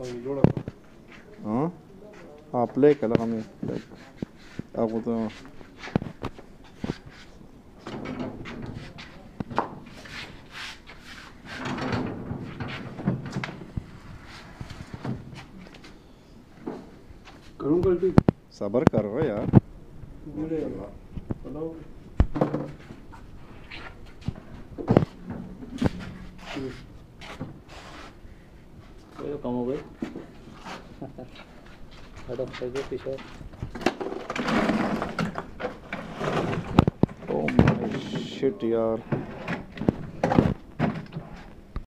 हाँ play kala kami like ako to करूँ गलती सबर कर रहा यार ये कम हो गई हेड ऑफ कर दो पीछे oh my shit यार